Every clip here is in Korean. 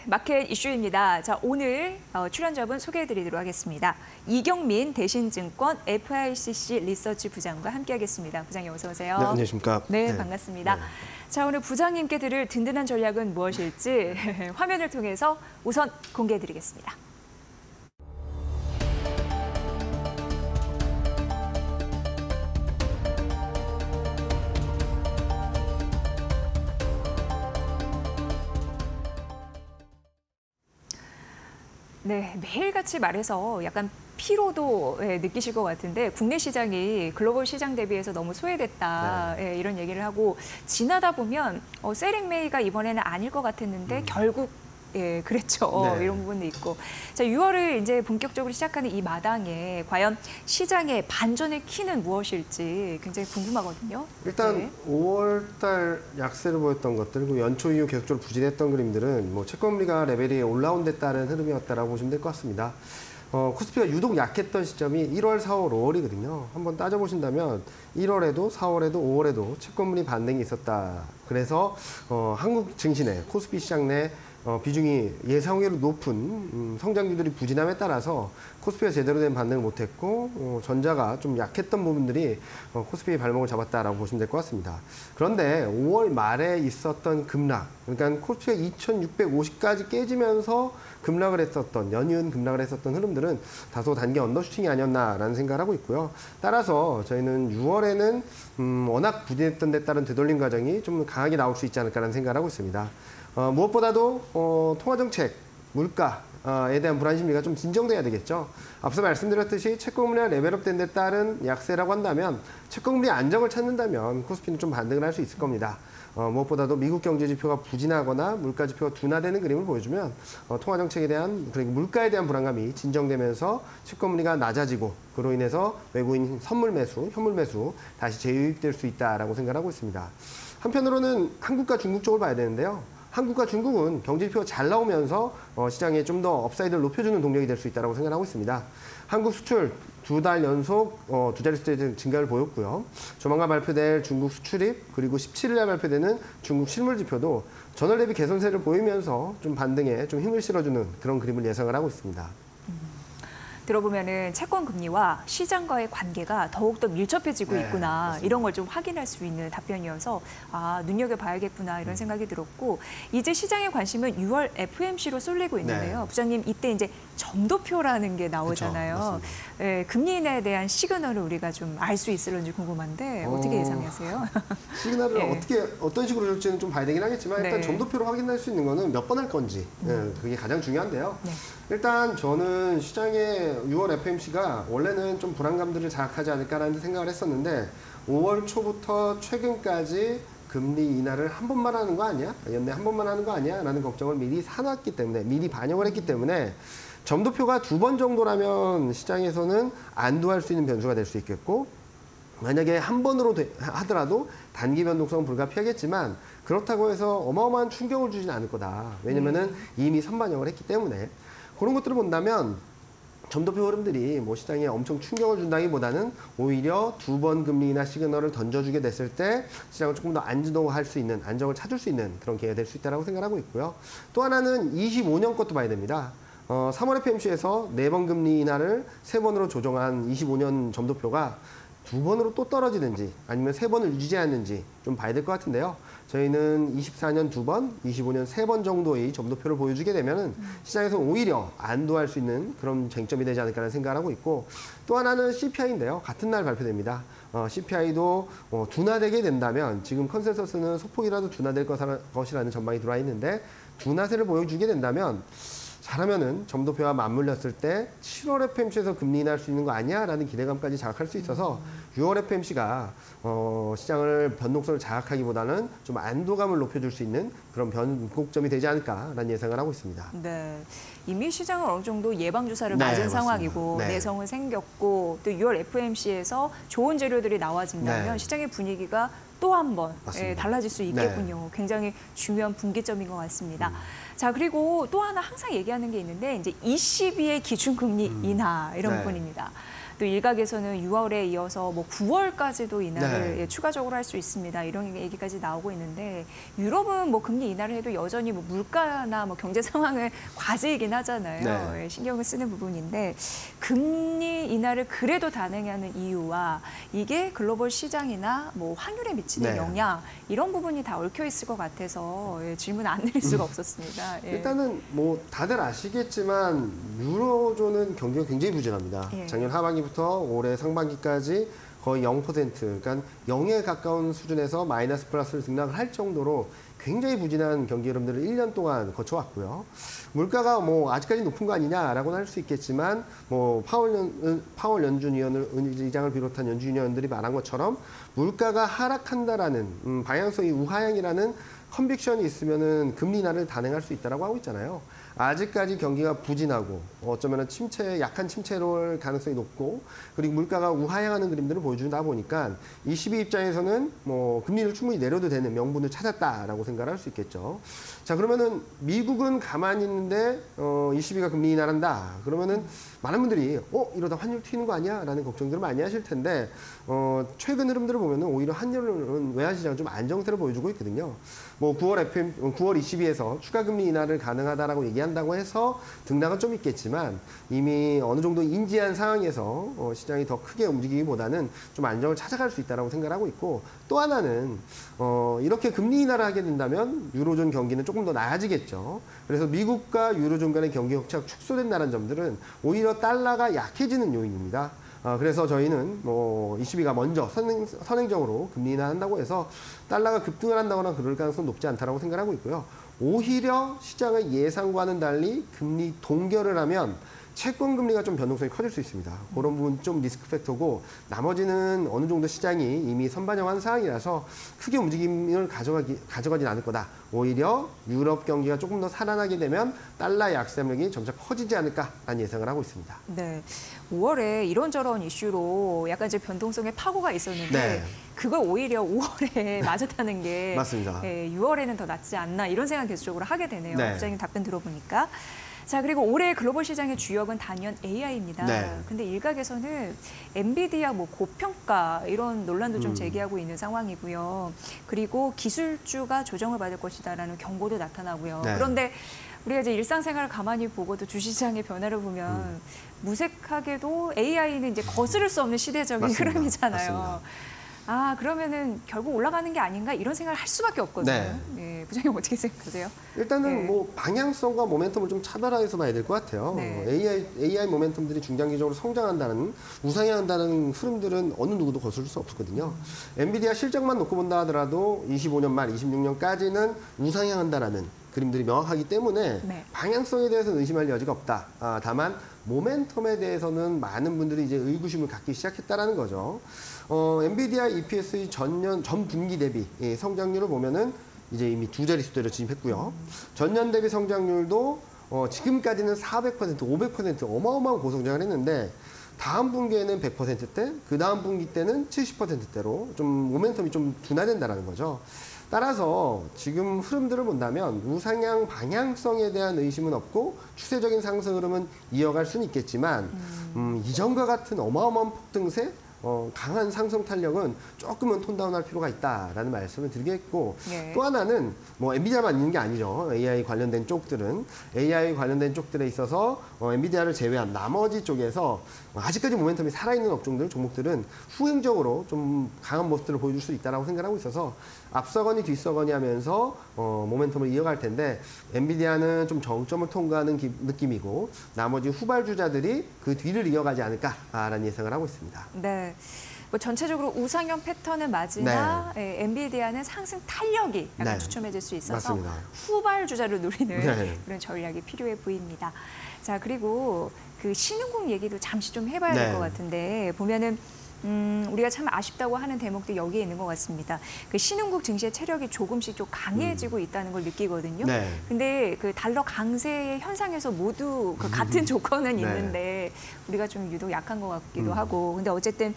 마켓 이슈입니다. 자, 오늘 출연자분 소개해드리도록 하겠습니다. 이경민 대신증권 FICC 리서치 부장과 함께하겠습니다. 부장님 어서 오세요. 네, 안녕하십니까. 네, 반갑습니다. 네. 자, 오늘 부장님께 드릴 든든한 전략은 무엇일지 화면을 통해서 우선 공개해드리겠습니다. 네, 매일같이 말해서 약간 피로도 느끼실 것 같은데 국내 시장이 글로벌 시장 대비해서 너무 소외됐다 이런 얘기를 하고 지나다 보면 셀링 메이가 이번에는 아닐 것 같았는데 결국 그랬죠. 이런 부분도 있고. 자, 6월을 이제 본격적으로 시작하는 이 마당에 과연 시장의 반전의 키는 무엇일지 굉장히 궁금하거든요. 일단 5월 달 약세를 보였던 것들, 그리고 연초 이후 계속적으로 부진했던 그림들은 뭐 채권금리가 레벨이 올라온 데 따른 흐름이었다라고 보시면 될 것 같습니다. 코스피가 유독 약했던 시점이 1월, 4월, 5월이거든요. 한번 따져보신다면 1월에도, 4월에도, 5월에도 채권금리 반등이 있었다. 그래서 한국 증시내, 코스피 시장 내 비중이 예상외로 높은 성장주들이 부진함에 따라서 코스피가 제대로 된 반등을 못했고 전자가 좀 약했던 부분들이 코스피의 발목을 잡았다라고 보시면 될 것 같습니다. 그런데 5월 말에 있었던 급락, 그러니까 코스피가 2650까지 깨지면서 급락을 했었던, 연이은 급락을 했었던 흐름들은 다소 단기 언더슈팅이 아니었나라는 생각을 하고 있고요. 따라서 저희는 6월에는 워낙 부진했던 데 따른 되돌림 과정이 좀 강하게 나올 수 있지 않을까라는 생각을 하고 있습니다. 무엇보다도 통화정책, 물가에 대한 불안심리가 좀 진정돼야 되겠죠. 앞서 말씀드렸듯이 채권금리가 레벨업된 데 따른 약세라고 한다면 채권금리 안정을 찾는다면 코스피는 좀 반등을 할 수 있을 겁니다. 무엇보다도 미국 경제지표가 부진하거나 물가지표가 둔화되는 그림을 보여주면 통화정책에 대한, 그리고 물가에 대한 불안감이 진정되면서 채권금리가 낮아지고 그로 인해서 외국인 선물 매수, 현물 매수 다시 재유입될 수 있다라고 생각하고 있습니다. 한편으로는 한국과 중국 쪽을 봐야 되는데요. 한국과 중국은 경제지표가 잘 나오면서 시장에 좀 더 업사이드를 높여주는 동력이 될 수 있다고 생각하고 있습니다. 한국 수출 2달 연속 두 자릿수의 증가를 보였고요. 조만간 발표될 중국 수출입, 그리고 17일 날 발표되는 중국 실물 지표도 전월 대비 개선세를 보이면서 좀 반등에 좀 힘을 실어주는 그런 그림을 예상을 하고 있습니다. 들어보면은 채권 금리와 시장과의 관계가 더욱더 밀접해지고 있구나. 맞습니다. 이런 걸 좀 확인할 수 있는 답변이어서 눈여겨봐야겠구나 이런 생각이 들었고, 이제 시장의 관심은 6월 FOMC로 쏠리고 있는데요. 부장님, 이때 이제 점도표라는 게 나오잖아요. 그렇죠, 금리 인하에 대한 시그널을 우리가 좀 알 수 있을런지 궁금한데 어떻게 예상하세요? 시그널을 어떤 식으로 줄지는 좀 봐야 되긴 하겠지만 일단 점도표로 확인할 수 있는 거는 몇 번 할 건지 그게 가장 중요한데요. 일단 저는 시장의 6월 FOMC가 원래는 좀 불안감들을 자극하지 않을까라는 생각을 했었는데 5월 초부터 최근까지 금리 인하를 한 번만 하는 거 아니야? 연내 한 번만 하는 거 아니야? 라는 걱정을 미리 사놨기 때문에, 미리 반영을 했기 때문에 점도표가 2번 정도라면 시장에서는 안도할 수 있는 변수가 될 수 있겠고, 만약에 한 번으로 하더라도 단기 변동성은 불가피하겠지만 그렇다고 해서 어마어마한 충격을 주진 않을 거다. 왜냐면은 이미 선반영을 했기 때문에. 그런 것들을 본다면 점도표 흐름들이 뭐 시장에 엄청 충격을 준다기보다는 오히려 2번 금리 인하 시그널을 던져주게 됐을 때 시장을 조금 더 안정할 수 있는, 안정을 찾을 수 있는 그런 기회가 될 수 있다고 생각하고 있고요. 또 하나는 25년 것도 봐야 됩니다. 3월 FOMC에서 4번 금리 인하를 3번으로 조정한 25년 점도표가 2번으로 또 떨어지는지 아니면 3번을 유지하는지 좀 봐야 될 것 같은데요. 저희는 24년 2번, 25년 3번 정도의 점도표를 보여주게 되면 시장에서 오히려 안도할 수 있는 그런 쟁점이 되지 않을까라는 생각을 하고 있고, 또 하나는 CPI인데요. 같은 날 발표됩니다. CPI도 둔화되게 된다면 지금 컨센서스는 소폭이라도 둔화될 것이라는 전망이 들어와 있는데, 둔화세를 보여주게 된다면 잘하면은 점도표와 맞물렸을 때 7월 FOMC에서 금리 인하할 수 있는 거 아니야? 라는 기대감까지 자극할 수 있어서 6월 FOMC가 시장을 변동성을 자극하기보다는 좀 안도감을 높여줄 수 있는 그런 변곡점이 되지 않을까라는 예상을 하고 있습니다. 네, 이미 시장은 어느 정도 예방주사를 맞은 상황이고 내성은 생겼고, 또 6월 FOMC에서 좋은 재료들이 나와진다면 시장의 분위기가 또 한 번 달라질 수 있겠군요. 굉장히 중요한 분기점인 것 같습니다. 자, 그리고 또 하나 항상 얘기하는 게 있는데 이제 ECB의 기준금리 인하 이런 부분입니다. 또 일각에서는 6월에 이어서 뭐 9월까지도 인하를 네. 예, 추가적으로 할 수 있습니다. 이런 얘기까지 나오고 있는데 유럽은 뭐 금리 인하를 해도 여전히 뭐 물가나 뭐 경제 상황은 과제이긴 하잖아요. 네. 예, 신경을 쓰는 부분인데 금리 인하를 그래도 단행하는 이유와 이게 글로벌 시장이나 뭐 환율에 미치는 네. 영향 이런 부분이 다 얽혀 있을 것 같아서 예, 질문 안 드릴 수가 없었습니다. 예. 일단은 뭐 다들 아시겠지만 유로존은 경기가 굉장히 부진합니다. 예. 작년 하반기부터 올해 상반기까지 거의 0%, 그러니까 0에 가까운 수준에서 마이너스 플러스를 등락을 할 정도로 굉장히 부진한 경기 흐름들을 1년 동안 거쳐왔고요. 물가가 뭐 아직까지 높은 거 아니냐라고는 할 수 있겠지만 뭐 파월 연준 의장을 비롯한 연준 위원들이 말한 것처럼 물가가 하락한다라는 방향성이 우하향이라는 컨빅션이 있으면은 금리 인하를 단행할 수 있다라고 하고 있잖아요. 아직까지 경기가 부진하고 어쩌면은 약한 침체로 가능성이 높고 그리고 물가가 우하향하는 그림들을 보여주다 보니까 ECB 입장에서는 뭐 금리를 충분히 내려도 되는 명분을 찾았다라고 생각을 할 수 있겠죠. 자, 그러면은 미국은 가만히 있는데 ECB가 금리 인하한다. 그러면은 많은 분들이 이러다 환율 튀는 거 아니야?라는 걱정들을 많이 하실 텐데 최근 흐름들을 보면은 오히려 환율은 외환 시장 좀 안정세를 보여주고 있거든요. 뭐 9월 ECB에서 추가 금리 인하를 가능하다라고 얘기한다고 해서 등락은 좀 있겠지만 이미 어느 정도 인지한 상황에서 시장이 더 크게 움직이기보다는 좀 안정을 찾아갈 수 있다라고 생각하고 있고 또 하나는 이렇게 금리 인하를 하게 된다면 유로존 경기는 조금 더 나아지겠죠. 그래서 미국과 유로존 간의 경기 격차가 축소된다는 점들은 오히려 달러가 약해지는 요인입니다. 그래서 저희는 뭐 ECB가 먼저 선행적으로 금리 인하한다고 해서 달러가 급등을 한다거나 그럴 가능성은 높지 않다라고 생각하고 있고요. 오히려 시장의 예상과는 달리 금리 동결을 하면 채권 금리가 좀 변동성이 커질 수 있습니다. 그런 부분 좀 리스크 팩터고 나머지는 어느 정도 시장이 이미 선반영한 상황이라서 크게 움직임을 가져가진 않을 거다. 오히려 유럽 경기가 조금 더 살아나게 되면 달러 약세력이 점차 커지지 않을까라는 예상을 하고 있습니다. 네, 5월에 이런저런 이슈로 약간 이제 변동성의 파고가 있었는데 네. 그걸 오히려 5월에 맞았다는 게 맞습니다. 6월에는 더 낫지 않나 이런 생각 계속적으로 하게 되네요. 네. 부장님 답변 들어보니까. 자, 그리고 올해 글로벌 시장의 주역은 단연 AI입니다. 네. 근데 일각에서는 엔비디아 뭐 고평가 이런 논란도 좀 제기하고 있는 상황이고요. 그리고 기술주가 조정을 받을 것이다라는 경고도 나타나고요. 네. 그런데 우리가 이제 일상생활을 가만히 보고도 주시장의 변화를 보면 무색하게도 AI는 이제 거스를 수 없는 시대적인 맞습니다. 흐름이잖아요. 맞습니다. 아, 그러면은 결국 올라가는 게 아닌가 이런 생각을 할 수밖에 없거든요. 네. 예, 부장님 어떻게 생각하세요? 일단은 네. 뭐 방향성과 모멘텀을 좀 차별화해서 봐야 될 것 같아요. 네. AI 모멘텀들이 중장기적으로 성장한다는 우상향한다는 흐름들은 어느 누구도 거스를 수 없거든요. 엔비디아 실적만 놓고 본다 하더라도 25년 말 26년까지는 우상향한다라는 그림들이 명확하기 때문에 네. 방향성에 대해서는 의심할 여지가 없다. 다만 모멘텀에 대해서는 많은 분들이 이제 의구심을 갖기 시작했다라는 거죠. 엔비디아 EPS의 전 분기 대비 성장률을 보면은 이제 이미 두 자릿수대로 진입했고요. 전년 대비 성장률도 지금까지는 400%, 500% 어마어마한 고성장을 했는데 다음 분기에는 100%대, 그 다음 분기 때는 70%대로 좀 모멘텀이 좀 둔화된다라는 거죠. 따라서 지금 흐름들을 본다면 우상향 방향성에 대한 의심은 없고 추세적인 상승 흐름은 이어갈 수는 있겠지만 이전과 같은 어마어마한 폭등세, 강한 상승 탄력은 조금은 톤다운할 필요가 있다라는 말씀을 드리겠고 네. 또 하나는 뭐 엔비디아만 있는 게 아니죠. AI 관련된 쪽들은 AI 관련된 쪽들에 있어서 엔비디아를 제외한 나머지 쪽에서 아직까지 모멘텀이 살아있는 업종들, 종목들은 후행적으로 좀 강한 모습들을 보여줄 수 있다라고 생각하고 있어서 앞서거니 뒤서거니 하면서 모멘텀을 이어갈 텐데 엔비디아는 좀 정점을 통과하는 느낌이고 나머지 후발주자들이 그 뒤를 이어가지 않을까라는 예상을 하고 있습니다. 네. 뭐 전체적으로 우상향 패턴은 맞으나 엔비디아는 상승 탄력이 약간 네. 주춤해질 수 있어서 맞습니다. 후발 주자를 노리는 네. 그런 전략이 필요해 보입니다. 자, 그리고 그 신흥국 얘기도 잠시 좀 해봐야 될 것 네. 같은데 보면은 우리가 참 아쉽다고 하는 대목도 여기에 있는 것 같습니다. 그 신흥국 증시의 체력이 조금씩 좀 강해지고 있다는 걸 느끼거든요. 네. 근데 그 달러 강세의 현상에서 모두 그 같은 조건은 네. 있는데 우리가 좀 유독 약한 것 같기도 하고. 근데 어쨌든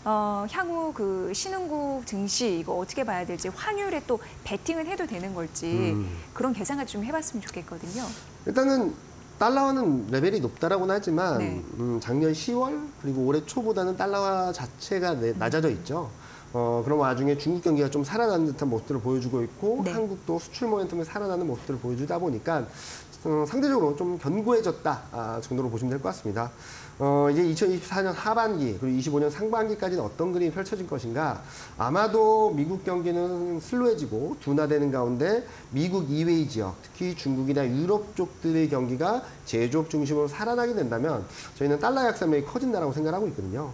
향후 그 신흥국 증시 이거 어떻게 봐야 될지 환율에 또 베팅은 해도 되는 걸지 그런 계산을 좀 해봤으면 좋겠거든요. 일단은 달러화는 레벨이 높다라고는 하지만 네. 작년 10월 그리고 올해 초보다는 달러화 자체가 낮아져 있죠. 그런 와중에 중국 경기가 좀 살아나는 듯한 모습들을 보여주고 있고 네. 한국도 수출 모멘텀이 살아나는 모습들을 보여주다 보니까 상대적으로 좀 견고해졌다 정도로 보시면 될 것 같습니다. 이제 2024년 하반기 그리고 25년 상반기까지는 어떤 그림이 펼쳐질 것인가. 아마도 미국 경기는 슬로해지고 둔화되는 가운데 미국 이외의 지역, 특히 중국이나 유럽 쪽들의 경기가 제조업 중심으로 살아나게 된다면 저희는 달러 약세력이 커진다라고 생각하고 있거든요.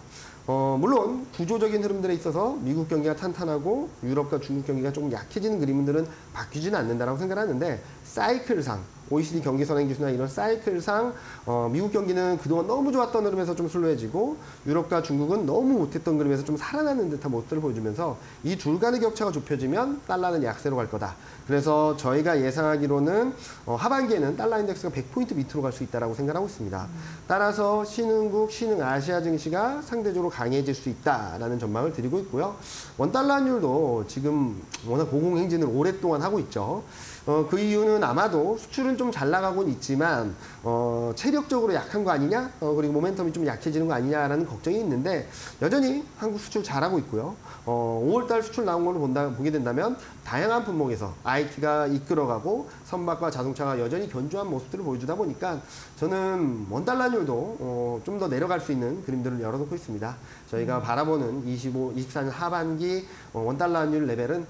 물론 구조적인 흐름들에 있어서 미국 경기가 탄탄하고 유럽과 중국 경기가 조금 약해지는 그림들은 바뀌지는 않는다라고 생각하는데 사이클상 OECD 경기 선행 지수나 이런 사이클상 미국 경기는 그동안 너무 좋았던 흐름에서 좀 슬로해지고 유럽과 중국은 너무 못했던 그림에서 좀 살아나는 듯한 모습들을 보여주면서 이 둘 간의 격차가 좁혀지면 달러는 약세로 갈 거다. 그래서 저희가 예상하기로는 하반기에는 달러 인덱스가 100포인트 밑으로 갈 수 있다고 생각하고 있습니다. 따라서 신흥국, 신흥아시아 증시가 상대적으로 강해질 수 있다라는 전망을 드리고 있고요. 원달러 환율도 지금 워낙 고공행진을 오랫동안 하고 있죠. 그 이유는 아마도 수출은 좀 잘 나가고는 있지만 체력적으로 약한 거 아니냐? 그리고 모멘텀이 좀 약해지는 거 아니냐라는 걱정이 있는데 여전히 한국 수출 잘하고 있고요. 5월달 수출 나온 걸로 보게 된다면 다양한 품목에서 IT가 이끌어가고 선박과 자동차가 여전히 견조한 모습들을 보여주다 보니까 저는 원달러 환율도 좀 더 내려갈 수 있는 그림들을 열어놓고 있습니다. 저희가 바라보는 24년 하반기 원달러 환율 레벨은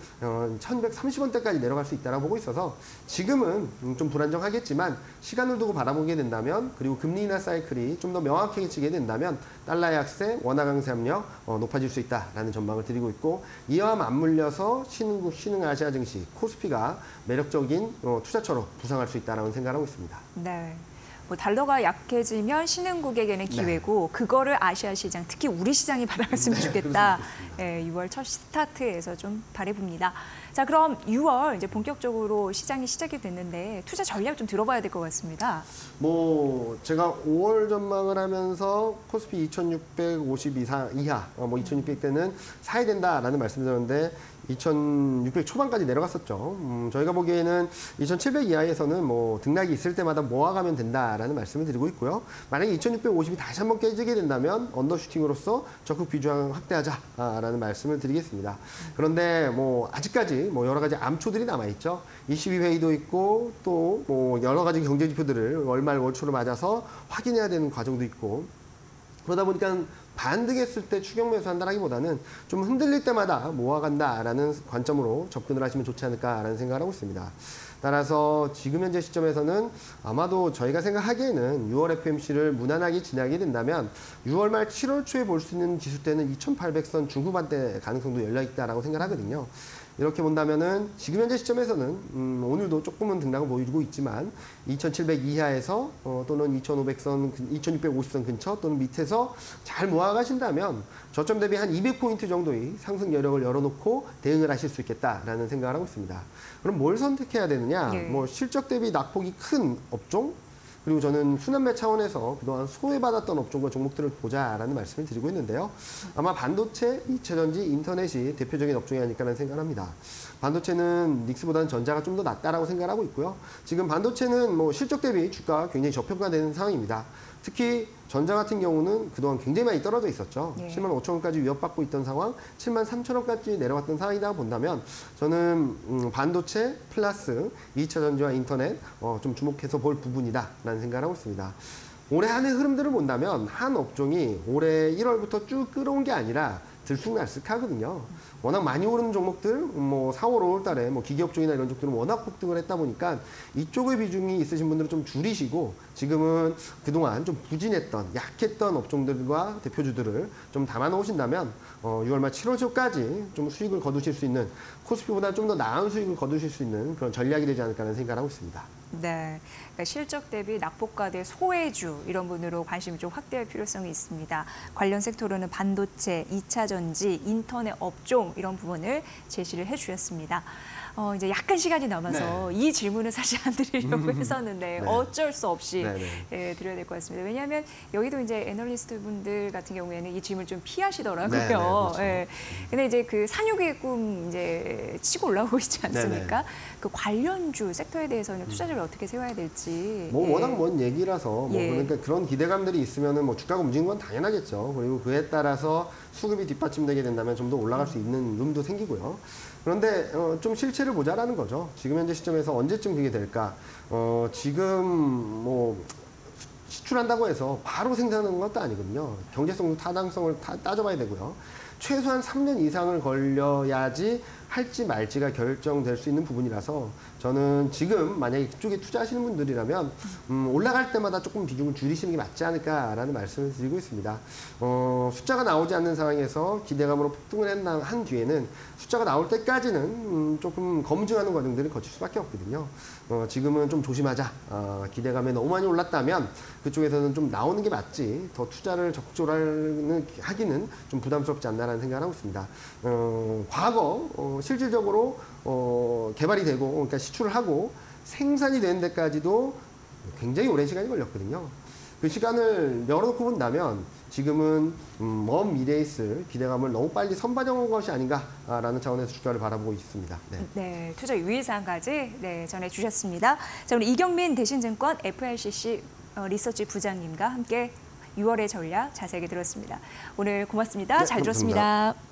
1230원대까지 내려갈 수 있다고 보고 있어서 지금은 좀 불안정하겠지만 시간을 두고 바라보게 된다면 그리고 금리 인하 사이클이 좀 더 명확해지게 된다면 달러의 약세, 원화 강세 압력 높아질 수 있다라는 전망을 드리고 있고 이와 맞물려서 신흥국, 신흥아시아 증시, 코스피가 매력적인 투자처로 부상할 수 있다는 생각을 하고 있습니다. 네. 뭐 달러가 약해지면 신흥국에게는 기회고 그거를 아시아 시장, 특히 우리 시장이 받아갔으면 좋겠다. 네, 6월 첫 스타트에서 좀 바라봅니다. 자, 그럼 6월 이제 본격적으로 시장이 시작이 됐는데 투자 전략 좀 들어봐야 될 것 같습니다. 뭐 제가 5월 전망을 하면서 코스피 2650 이하, 2600대는 사야 된다라는 말씀을 드렸는데 2600 초반까지 내려갔었죠. 저희가 보기에는 2700 이하에서는 뭐 등락이 있을 때마다 모아가면 된다라는 말씀을 드리고 있고요. 만약에 2650이 다시 한번 깨지게 된다면 언더슈팅으로서 적극 비중 확대하자라는 말씀을 드리겠습니다. 그런데 뭐 아직까지 뭐 여러 가지 암초들이 남아있죠. 22회의도 있고 또 뭐 여러 가지 경제 지표들을 월말 월초를 맞아서 확인해야 되는 과정도 있고 그러다 보니까 반등했을 때 추격 매수한다라기보다는 좀 흔들릴 때마다 모아간다라는 관점으로 접근을 하시면 좋지 않을까라는 생각을 하고 있습니다. 따라서 지금 현재 시점에서는 아마도 저희가 생각하기에는 6월 FMC를 무난하게 지나게 된다면 6월 말 7월 초에 볼 수 있는 지수대는 2800선 중후반대 가능성도 열려있다라고 생각하거든요. 이렇게 본다면은 지금 현재 시점에서는 오늘도 조금은 등락을 보여주고 있지만 2700 이하에서 또는 2500선, 2650선 근처 또는 밑에서 잘 모아가신다면 저점 대비 한 200포인트 정도의 상승 여력을 열어놓고 대응을 하실 수 있겠다라는 생각을 하고 있습니다. 그럼 뭘 선택해야 되느냐? 네. 뭐 실적 대비 낙폭이 큰 업종 그리고 저는 순환매 차원에서 그동안 소외받았던 업종과 종목들을 보자라는 말씀을 드리고 있는데요. 아마 반도체, 2차전지, 인터넷이 대표적인 업종이 아닐까라는 생각을 합니다. 반도체는 닉스보다는 전자가 좀 더 낫다라고 생각하고 있고요. 지금 반도체는 뭐 실적 대비 주가가 굉장히 저평가되는 상황입니다. 특히 전자 같은 경우는 그동안 굉장히 많이 떨어져 있었죠. 네. 7만 5천 원까지 위협받고 있던 상황, 7만 3천 원까지 내려왔던 상황이다 본다면 저는 반도체 플러스 2차 전지와 인터넷 좀 주목해서 볼 부분이다라는 생각을 하고 있습니다. 올해 한 해 흐름들을 본다면 한 업종이 올해 1월부터 쭉 끌어온 게 아니라 들쑥날쑥하거든요. 워낙 많이 오르는 종목들, 뭐 4월, 5월 달에 뭐 기계업종이나 이런 쪽들은 워낙 폭등을 했다 보니까 이쪽의 비중이 있으신 분들은 좀 줄이시고 지금은 그동안 좀 부진했던, 약했던 업종들과 대표주들을 좀 담아 놓으신다면 6월 말 7월 초까지 좀 수익을 거두실 수 있는 코스피보다 좀 더 나은 수익을 거두실 수 있는 그런 전략이 되지 않을까 하는 생각을 하고 있습니다. 네, 그러니까 실적 대비 낙폭과대 소외주 이런 분으로 관심을 좀 확대할 필요성이 있습니다. 관련 섹터로는 반도체, 2차 전지, 인터넷 업종 이런 부분을 제시를 해주셨습니다. 이제 약간 시간이 남아서 이 질문은 사실 안 드리려고 했었는데 네. 어쩔 수 없이 네네. 예, 드려야 될 것 같습니다. 왜냐하면 여기도 이제 애널리스트 분들 같은 경우에는 이 질문 좀 피하시더라고요. 네네, 그렇죠. 예. 근데 이제 그 산육의 꿈 이제 치고 올라오고 있지 않습니까? 그 관련주 섹터에 대해서는 투자자를 어떻게 세워야 될지. 뭐 예. 워낙 먼 얘기라서 뭐 예. 그러니까 그런 기대감들이 있으면은 뭐 주가가 움직이는 건 당연하겠죠. 그리고 그에 따라서 수급이 뒷받침되게 된다면 좀 더 올라갈 수 있는 룸도 생기고요. 그런데 좀 실체를 보자라는 거죠. 지금 현재 시점에서 언제쯤 그게 될까? 지금 뭐 수출한다고 해서 바로 생산하는 것도 아니거든요. 경제성도 타당성을 따져봐야 되고요. 최소한 3년 이상을 걸려야지 할지 말지가 결정될 수 있는 부분이라서 저는 지금 만약에 그쪽에 투자하시는 분들이라면 올라갈 때마다 조금 비중을 줄이시는 게 맞지 않을까라는 말씀을 드리고 있습니다. 숫자가 나오지 않는 상황에서 기대감으로 폭등을 한 뒤에는 숫자가 나올 때까지는 조금 검증하는 과정들을 거칠 수밖에 없거든요. 지금은 좀 조심하자. 기대감에 너무 많이 올랐다면 그쪽에서는 좀 나오는 게 맞지. 더 투자를 적절하게 하기는 좀 부담스럽지 않나라는 생각을 하고 있습니다. 과거 실질적으로 개발이 되고 그러니까 시출을 하고 생산이 되는 데까지도 굉장히 오랜 시간이 걸렸거든요. 그 시간을 열어놓고 본다면 지금은 먼 미래에 있을 기대감을 너무 빨리 선반영한 것이 아닌가라는 차원에서 주가를 바라보고 있습니다. 네, 네, 투자 유의사항까지 네, 전해주셨습니다. 자, 오늘 이경민 대신증권 FICC 리서치 부장님과 함께 6월의 전략 자세하게 들었습니다. 오늘 고맙습니다. 네, 잘 감사합니다. 들었습니다.